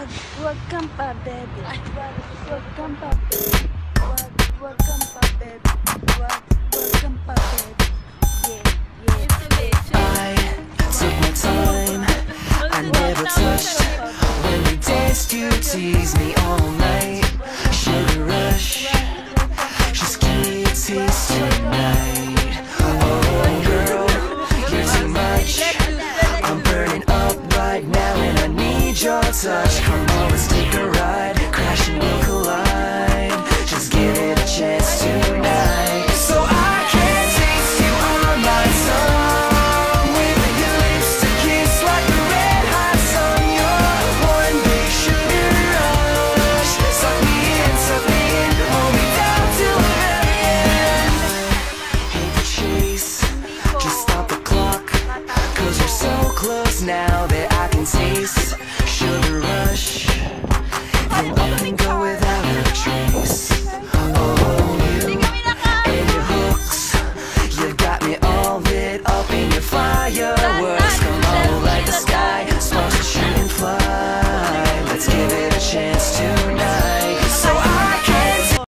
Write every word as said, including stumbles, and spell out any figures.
Welcome pa baby. Welcome pa. Welcome pa baby. Welcome pa baby. Yeah, yeah. I took my time. I never touched. When we danced, you teased me all night. Sugar rush. Just give me a taste tonight. Oh girl, you're too much. I'm burning up right now and I need your touch. Come on, let's take a